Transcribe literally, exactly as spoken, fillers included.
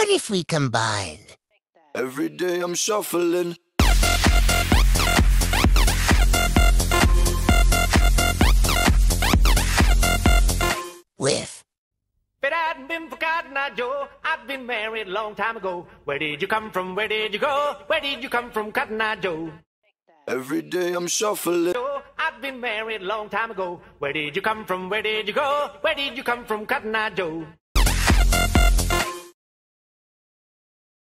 What if we combine? Every day I'm shuffling. With. If it hadn't been for Cotton Eye Joe, I'd been married a long time ago. Where did you come from? Where did you go? Where did you come from, Cotton Eye Joe? Every day I'm shuffling. Joe, I'd been married a long time ago. Where did you come from? Where did you go? Where did you come from, Cotton Eye Joe?